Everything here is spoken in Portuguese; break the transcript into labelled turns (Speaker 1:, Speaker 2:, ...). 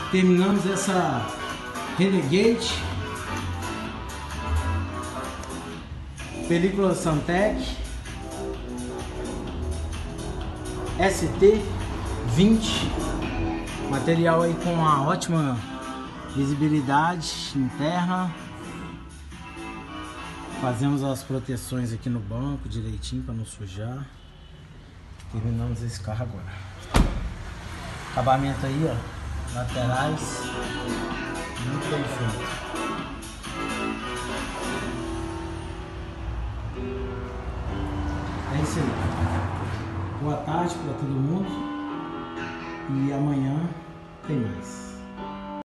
Speaker 1: Terminamos essa Renegade, película Santec ST20, material aí com uma ótima visibilidade interna. Fazemos as proteções aqui no banco direitinho para não sujar. Terminamos esse carro agora. Acabamento aí, ó, laterais, muito bem feito. É isso aí. Boa tarde para todo mundo e amanhã tem mais.